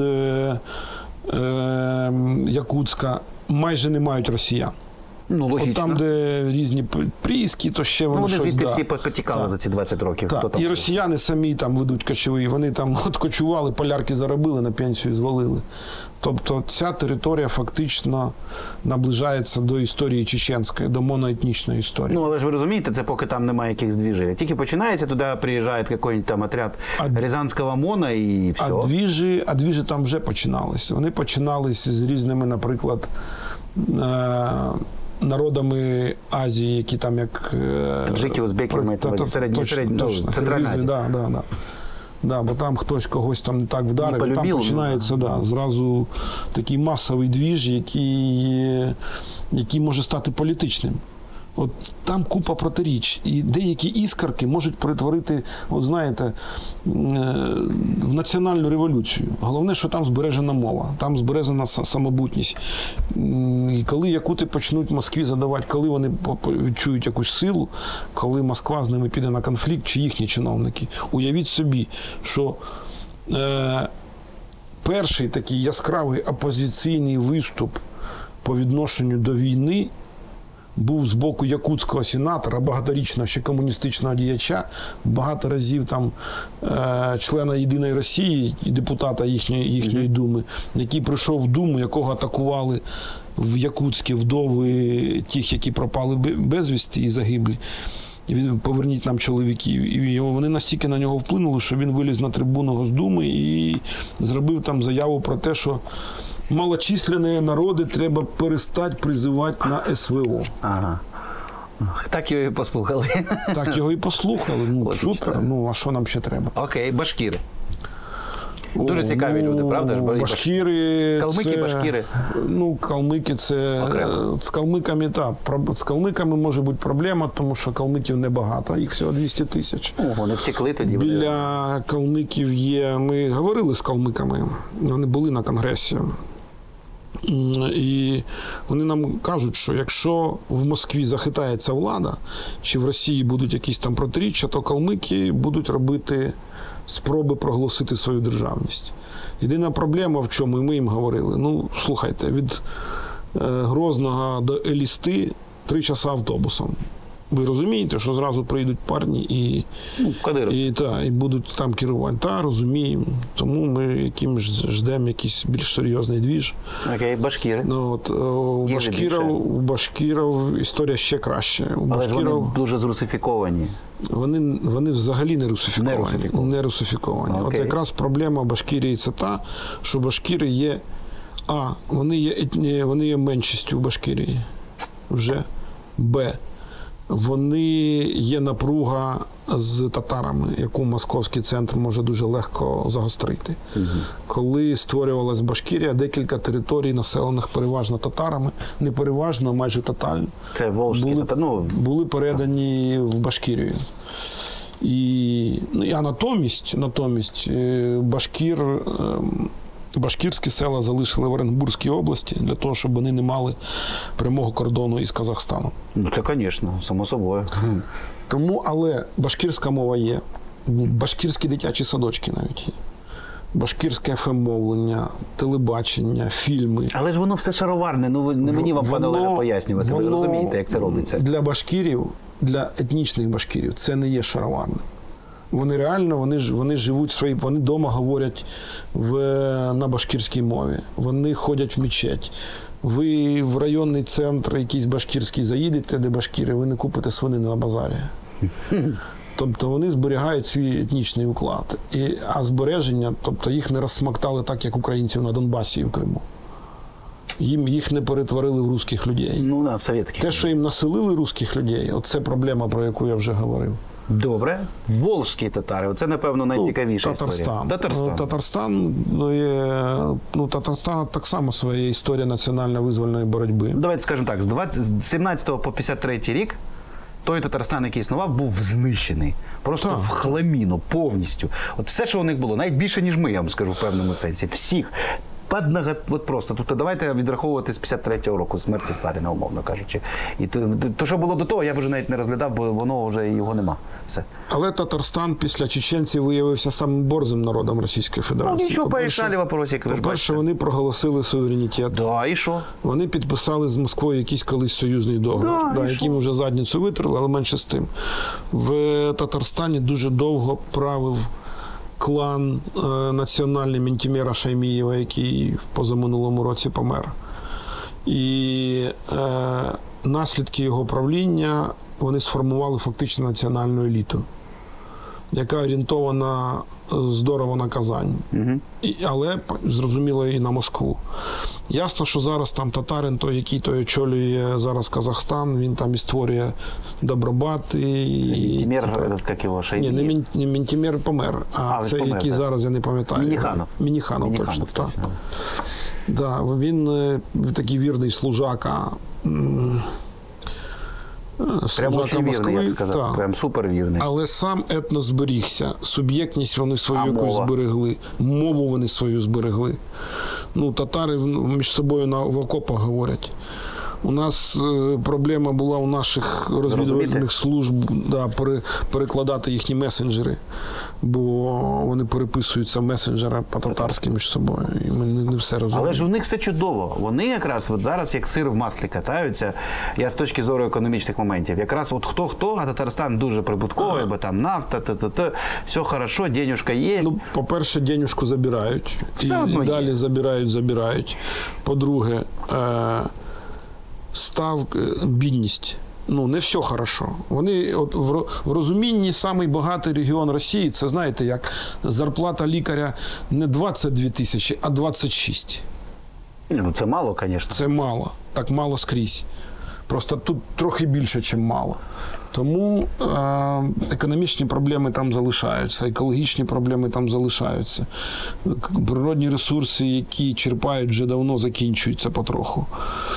Якутська, майже не мають росіян. Ну, логічно. От там, де різні пріски, то ще вони щось... Вони звідти всі потікали за ці 20 років. Так. І росіяни самі там ведуть кочові. Вони там кочували, полярки заробили, на пенсію звалили. Тобто ця територія фактично наближається до історії чеченської, до моноетнічної історії. Ну, але ж ви розумієте, це поки там немає якихось двіжів. Тільки починається, туди приїжджає якийсь там отряд Рязанського МОНа і все. А двіжі там вже починались. Вони починались з різними, наприклад, народами Азії, які там як... Таджики, узбеки, Центральна Азія. Да, бо там хтось когось там не так вдарив, там починається зразу такий масовий двіж, який може стати політичним. От там купа протиріч. І деякі іскорки можуть перетворити, от знаєте, в національну революцію. Головне, що там збережена мова, там збережена самобутність. І коли якути почнуть Москві задавати, коли вони відчують якусь силу, коли Москва з ними піде на конфлікт, чи їхні чиновники, уявіть собі, що перший такий яскравий опозиційний виступ по відношенню до війни був з боку якутського сенатора, багаторічного ще комуністичного діяча, багато разів там члена Єдиної Росії і депутата їхньої Думи, який прийшов в Думу, якого атакували в Якутській, вдови тих, які пропали безвісти і загиблі. Поверніть нам чоловіків. І вони настільки на нього вплинули, що він виліз на трибуну Госдуми і зробив там заяву про те, що малочисленні народи треба перестати призивати на СВО. Ага. Так його і послухали. Так його і послухали. Ну, От супер. так. Ну, а що нам ще треба? Окей, башкіри. Дуже цікаві люди, правда ж? Башкіри. Калмики, це, башкіри. Ну, калмики це. Окремо. З калмиками, так. З калмиками може бути проблема, тому що калмиків небагато, їх всього 200 тисяч. Ого, не втекли тоді. Біля калмиків є. Ми говорили з калмиками, вони були на конгресі. І вони нам кажуть, що якщо в Москві захитається влада, чи в Росії будуть якісь там протиріччя, то калмики будуть робити спроби проголосити свою державність. Єдина проблема в чому, і ми їм говорили, ну, слухайте, від Грозного до Елісти 3 часа автобусом. Ви розумієте, що зразу прийдуть парні і будуть там керувати? Так, розуміємо. Тому ми якимось ждемо якийсь більш серйозний двіж. Окей, башкіри. Ну, от, у башкірів історія ще краще. Але ж вони дуже зрусифіковані. Вони взагалі не русифіковані. Не русифіковані. От якраз проблема Башкірії це та, що башкіри є, вони є меншістю в Башкірії. Вже. Б. Вони є напруга з татарами, яку московський центр може дуже легко загострити. Коли створювалась Башкірія, декілька територій, населених переважно татарами, не переважно, а майже тотально, це волжські були передані в Башкірію. А натомість башкірські села залишили в Оренбурзькій області для того, щоб вони не мали прямого кордону із Казахстаном. Ну, це, звісно, само собою. Тому, але башкірська мова є, башкірські дитячі садочки навіть є, башкірське ФМ-мовлення, телебачення, фільми. Але ж воно все шароварне, ну не мені вам, пане Олеже, пояснювати, ви розумієте, як це робиться. Для башкірів, для етнічних башкірів це не є шароварним. Вони реально, вони живуть вони вдома говорять на башкірській мові. Вони ходять в мечеть. Ви в районний центр якийсь башкірський заїдете, де башкіри, ви не купите свинини на базарі. Тобто вони зберігають свій етнічний уклад. А збереження, тобто їх не розсмактали так, як українців на Донбасі і в Криму. Їх не перетворили в русських людей. Ну, да, в совєтських. Те, що їм населили русських людей, оце проблема, про яку я вже говорив. Добре. Волжські татари. Оце, напевно, найцікавіша історія. Татарстан. Татарстан так само своя історія національно-визвольної боротьби. Давайте скажемо так, з 17 по 53 рік той Татарстан, який існував, був знищений. Просто в хламіну, повністю. От все, що у них було, навіть більше, ніж ми, я вам скажу, в певному сенсі. Всіх. От просто. Тобто давайте відраховувати з 53-го року смерті Сталіна, умовно кажучи. І то, що було до того, я б вже навіть не розглядав, бо воно вже його нема. Все. Але Татарстан після чеченців виявився самим борзим народом Російської Федерації. Ну, нічого, порішали вопроси. По-перше, вони проголосили суверенітет. Да, і що? Вони підписали з Москвою якийсь колись союзний договір, яким вже задницю витерли, але менше з тим. В Татарстані дуже довго правив клан національний Ментімера Шаймієва, який в позаминулому році помер. І наслідки його правління вони сформували фактично національну еліту, яка орієнтована здорово на Казань, але, зрозуміло, і на Москву. Ясно, що зараз там татарин, який очолює зараз Казахстан, він там і створює Добробат. Ментімер, як його, Шаймієв? Ні, не Ментімер помер, а це помер, який зараз, я не пам'ятаю. Мініханов, точно. Так. Да, він такий вірний служака. Прямо очень вірний, я б сказав. Прям супервірний. Але сам етнос зберігся. Суб'єктність вони свою якусь зберегли. Мову вони свою зберегли. Татари між собою в окопах говорять. У нас проблема була у наших розвідувальних служб перекладати їхні месенджери, бо вони переписуються месенджери по-татарськи між собою, і ми не все розуміємо. Але ж у них все чудово. Вони якраз зараз як сир в маслі катаються, я з точки зору економічних моментів. Якраз хто-хто, а Татарстан дуже прибутковий, бо там нафта, все хорошо, денюжка є. По-перше, денюжку забирають, і далі забирають. По-друге, став бідність. Ну, не все хорошо. Вони от в розумінні самий багатий регіон Росії, це, знаєте, як зарплата лікаря не 22 тисячі, а 26. Ну, це мало, звісно. Це мало. Так мало скрізь. Просто тут трохи більше, ніж мало. Тому економічні проблеми там залишаються, екологічні проблеми там залишаються. Природні ресурси, які черпають, вже давно закінчуються потроху.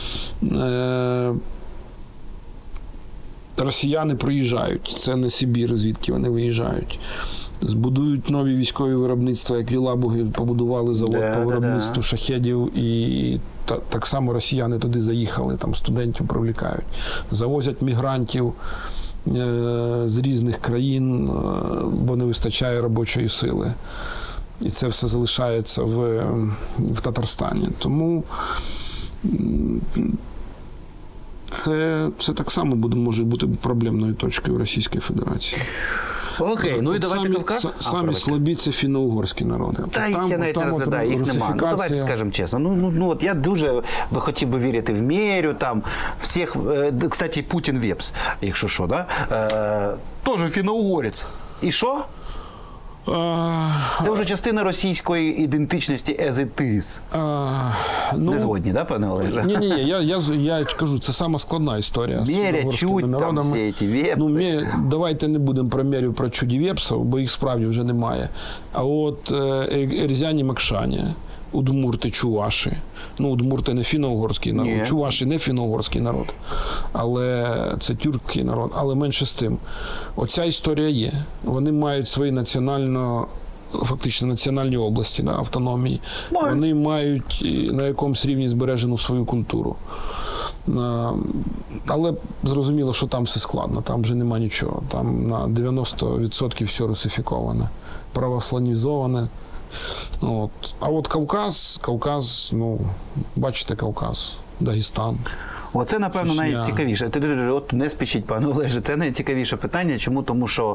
Росіяни приїжджають. Це не Сибір, звідки вони виїжджають. Збудують нові військові виробництва, як в Єлабугі побудували завод по виробництву шахедів, і так само росіяни туди заїхали, там студентів привлікають. Завозять мігрантів з різних країн, бо не вистачає робочої сили. І це все залишається в Татарстані. Тому це так само може бути проблемною точкою Російської Федерації. Окей, ну і давайте Кавказ. Самі слабі – це фінно-угорські народи. Та їх я навіть не розглядаю, їх нема. Ну, давайте скажемо чесно. Ну, от я дуже хотів би вірити в Мерю, там, всіх, кстати, Путін Вепс, якщо що, да? Теж фінно-угорець. І що? Це вже частина російської ідентичності as it is. Не згодні, да, пане Олеже? Ні, я кажу, це сама складна історія з угорськими народами. Меря, Чуть, там всі ці Вепси. Давайте не будемо про Мерю, про Чуді Вепсів, бо їх справді вже немає. А от Ерзяні Макшані, удмурти, чуваші. Ну, удмурти не фінно-угорський народ, чуваші не фінно-угорський народ, але це тюркський народ. Але менше з тим. Оця історія є. Вони мають свої фактично національні області, да, автономії. Вони мають на якомусь рівні збережену свою культуру. Але зрозуміло, що там все складно, там вже нема нічого. Там на 90% все русифіковане, православізоване. От. А от Кавказ, ну, бачите, Кавказ, Дагестан. Оце, напевно, найцікавіше. От не спішіть, пане Олеже, це найцікавіше питання. Чому? Тому що,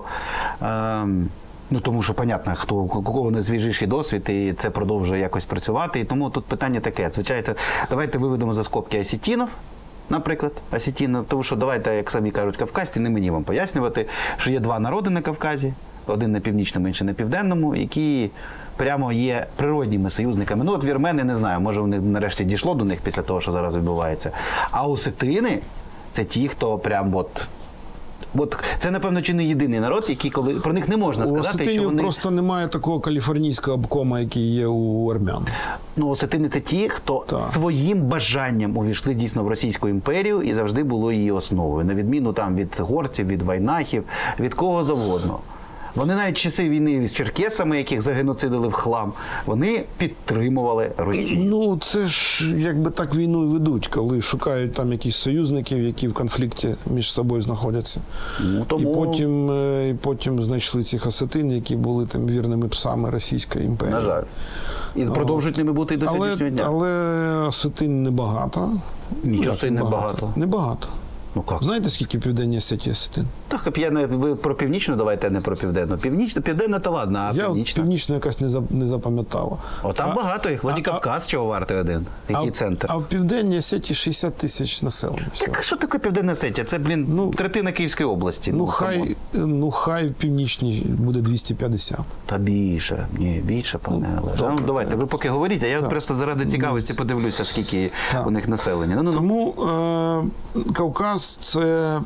понятно, у кого не свіжіший досвід, і це продовжує якось працювати. І тому тут питання таке. Звичайно, давайте виведемо за скобки осетинів, наприклад, осетинів, тому що давайте, як самі кажуть кавказці, не мені вам пояснювати, що є два народи на Кавказі, один на північному, інший на південному, які прямо є природніми союзниками. Ну, от вірмени, не знаю, може вони нарешті дійшло до них після того, що зараз відбувається. А осетини – це ті, хто прям от це, напевно, чи не єдиний народ, який, коли про них не можна сказати, що вони... У осетинів просто немає такого каліфорнійського обкома, який є у армян. Ну, осетини – це ті, хто своїм бажанням увійшли дійсно в Російську імперію і завжди було її основою. На відміну там від горців, від вайнахів, від кого завгодно. Вони навіть часи війни з черкесами, яких загеноцидили в хлам, вони підтримували Росію. Ну, це ж якби так війну і ведуть, коли шукають там якісь союзників, які в конфлікті між собою знаходяться. Ну, тому... І потім знайшли цих осетин, які були там вірними псами Російської імперії. На жаль. І продовжують ними бути і до сьогоднішнього дня. Але осетин небагато. Нічого це небагато. Небагато. Ну, як? Знаєте, скільки Південній Осетії осетин? Так, ви про північну давайте, а не про південну. Південна то ладно, а північна? Я північну якось не запам'ятав. Там багато їх. Владикавказ чого вартий один? Який центр? А в Південній Осетії 60 тисяч населення. Так що таке Південна Осетія? Це, третина Київської області. Хай в північній буде 250. Та більше. Ні, більше, пане Олеже. Давайте, ви поки говоріть, а я просто заради цікавості подивлюся, скільки у них населення. Тому Кавказ – це,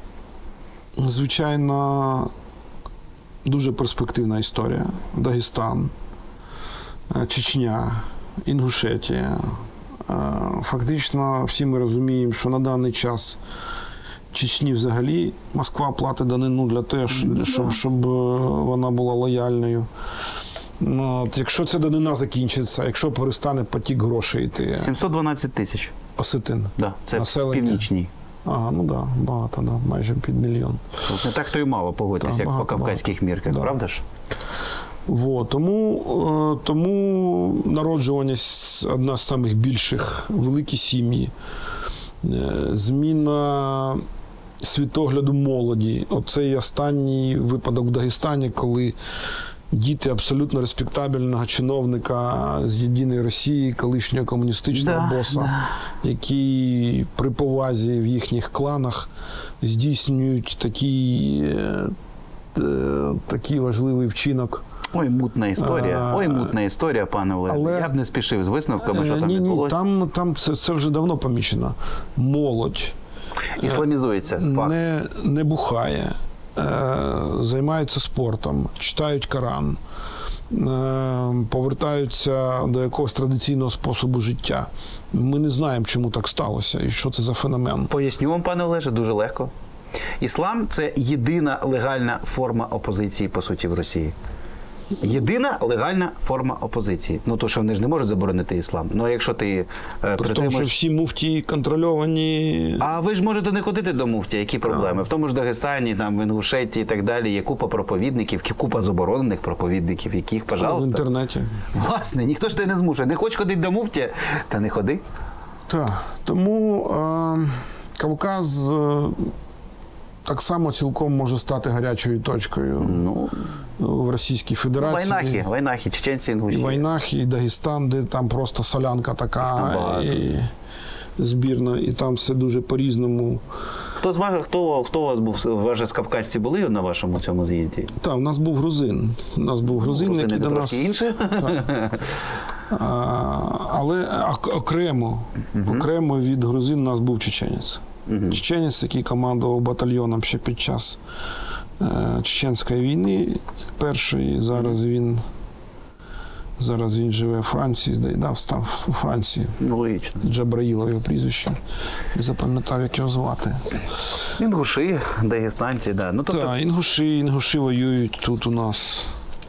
звичайно, дуже перспективна історія. Дагестан, Чечня, Інгушетія. Фактично, всі ми розуміємо, що на даний час Чечні взагалі Москва платить данину для того, щоб вона була лояльною. Якщо ця данина закінчиться, якщо перестане потік грошей йти. 712 тисяч. Осетин. Да, це населення. Північній. Багато, майже під мільйон. Не так то й мало, погодьтесь, як по кавказьких мірках, правда ж? Тому народжуваність одна з самих більших, великі сім'ї, зміна світогляду молоді. Оцей останній випадок в Дагестані, коли діти абсолютно респектабельного чиновника з «Єдиної Росії», колишнього комуністичного боса, які при повазі в їхніх кланах здійснюють такий важливий вчинок. Ой, мутна історія, пане Олеже. Я б не спішив з висновками, що там відбулося. Там це вже давно помічено. Молодь ісламізується, факт. Не бухає, займаються спортом, читають Коран, повертаються до якогось традиційного способу життя. Ми не знаємо, чому так сталося і що це за феномен. Поясню вам, пане Олеже, дуже легко. Іслам – це єдина легальна форма опозиції, по суті, в Росії. Єдина легальна форма опозиції. Ну, то, що вони ж не можуть заборонити іслам. Ну, якщо ти При тому, що всі муфтії контрольовані... А ви ж можете не ходити до муфтія, які проблеми? В тому ж Дагестані, там, в Інгушетії і так далі є купа проповідників, купа заборонених проповідників, яких, пожалуйста... В інтернеті. Власне, ніхто ж тебе не змушує. Не хочеш ходити до муфтія? Та не ходи. Так, тому Кавказ... так само цілком може стати гарячою точкою в Російській Федерації. Вайнахи, чеченці, інгуші. І Вайнахи, і Дагестан, де там просто солянка така і збірна, і там все дуже по-різному. Хто у вас був? Ви ж з кавказці були на вашому цьому з'їзді? Так, у нас був грузин. Який до нас... Але окремо від грузин у нас був чеченець. Чеченець, який командував батальйоном ще під час Чеченської війни першої. Зараз він живе в Франції, став у Франції. Логічно. Джабраїлов його прізвище. Не запам'ятав, як його звати. Інгуші, дагестанці, да. Так, інгуші воюють тут у нас.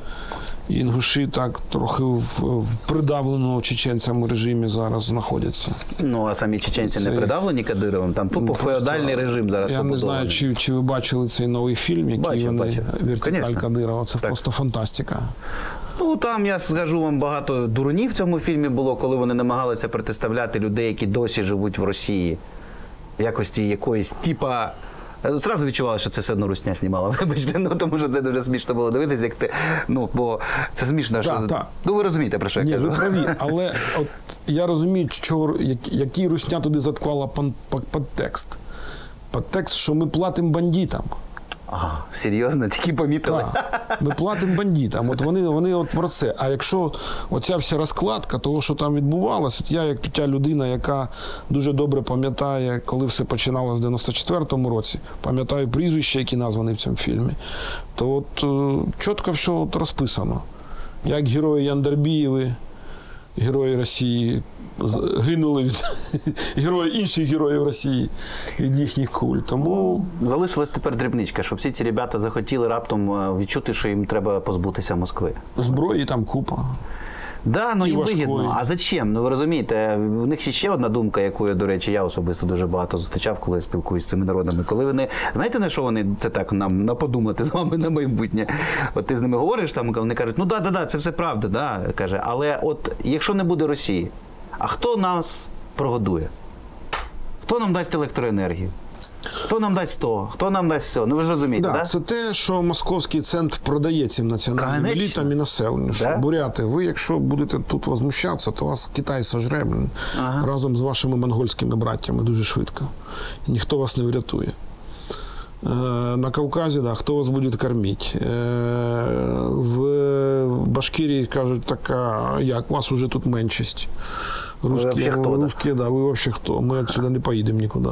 Інгуші так трохи в придавленому чеченцям режимі зараз знаходяться. Ну, а самі чеченці не придавлені Кадировим? Там тупо феодальний режим зараз побудований. Я не знаю, чи ви бачили цей новий фільм, який «Вертикаль Кадирова». Це просто фантастика. Ну, там, я скажу вам, багато дурнів в цьому фільмі було, коли вони намагалися протиставляти людей, які досі живуть в Росії. В якості якоїсь, типа... Зразу відчували, що це все одно русня знімала, вибачте, тому що це дуже смішно було дивитися, як ти, бо це смішно, що... Ну, ви розумієте, про що я кажу. Ні, ви праві, але от я розумію, який русня туди заклала підтекст. Підтекст, що ми платимо бандитам. Ага, серйозно? Тільки помітили? Так, ми платимо бандитам. От вони от про це. А якщо оця вся розкладка того, що там відбувалося, от я як та людина, яка дуже добре пам'ятає, коли все починалося в 94-му році, пам'ятаю прізвища, які названі в цьому фільмі, то от чітко все от розписано. Як герої Яндарбієви, герої Росії, гинули від інших героїв Росії від їхніх куль. Тому залишилась тепер дрібничка, щоб всі ці ребята захотіли раптом відчути, що їм треба позбутися Москви. Зброї там купа. Да, ну і вигідно. А зачем? Ну ви розумієте, в них ще одна думка, яку, до речі, я особисто дуже багато зустрічав, коли спілкуюся з цими народами. Коли вони, знаєте, на що вони це так нам наподумати з вами на майбутнє? От ти з ними говориш, там вони кажуть, ну да, це все правда, да, каже, але от якщо не буде Росії, а хто нас прогодує? Хто нам дасть електроенергію? Хто нам дасть то? Хто нам дасть все? Ну ви ж розумієте, так? Це те, що московський центр продає цим національним елітам і населенню. Буряти, ви якщо будете тут возмущатися, то вас Китай сожре разом з вашими монгольськими браттями дуже швидко. І ніхто вас не врятує. На Кавказі, хто вас буде кормити? В Башкирії кажуть, така, як, вас уже тут меншість. Русські, ви взагалі хто? Ми відсюди не поїдемо нікуди.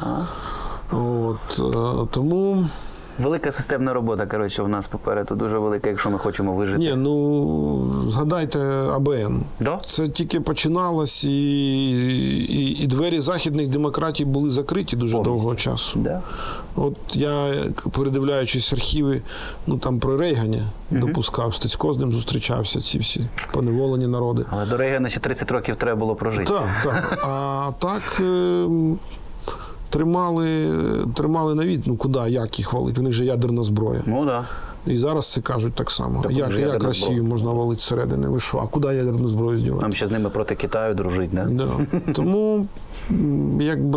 Тому... Велика системна робота, коротше, у нас попереду дуже велика, якщо ми хочемо вижити. Ні, згадайте АБН. Да? Це тільки починалось, і двері західних демократій були закриті дуже довгого часу. Да. От я, передивляючись архіви, там про Рейганя допускав, Стецько з ним зустрічався, ці всі поневолені народи. Але до Рейгана ще 30 років треба було прожити. Так. А так... Тримали на від, куди, як їх валити, у них же ядерна зброя. Ну, да. І зараз це кажуть так само. Як Росію можна валити зсередини? Ви що, а куди ядерну зброю здівати? Нам ще з ними проти Китаю дружить, не? Да. Тому,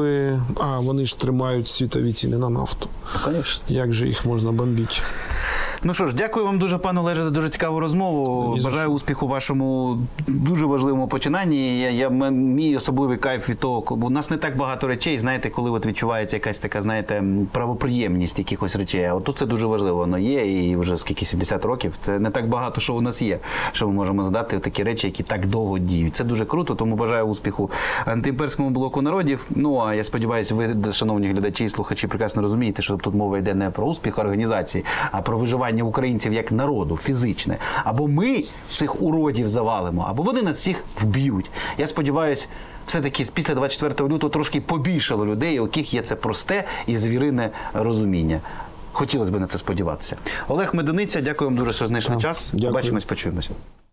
вони ж тримають світові ціни на нафту. Звісно. Як же їх можна бомбити? Ну що ж, дякую вам дуже, пане Олеже, за дуже цікаву розмову. Бажаю успіху вашому дуже важливому починанні. Мій особливий кайф від того, бо у нас не так багато речей, знаєте, коли от відчувається якась така, знаєте, правоприємність якихось речей. А от тут це дуже важливо, воно є, і вже скільки, 70 років, це не так багато, що у нас є, що ми можемо задати такі речі, які так довго діють. Це дуже круто, тому бажаю успіху антиімперському блоку народів. Ну, а я сподіваюся, ви, шановні глядачі і слухачі, прекрасно розумієте, що тут мова йде не про успіх організації, а про виживання українців як народу, фізичне. Або ми цих уродів завалимо, або вони нас всіх вб'ють. Я сподіваюся, все-таки після 24 лютого трошки побільшало людей, у яких є це просте і звірине розуміння. Хотілося б на це сподіватися. Олег Медуниця, дякую вам дуже, що знайшли час. Дякую. Побачимось, почуємося.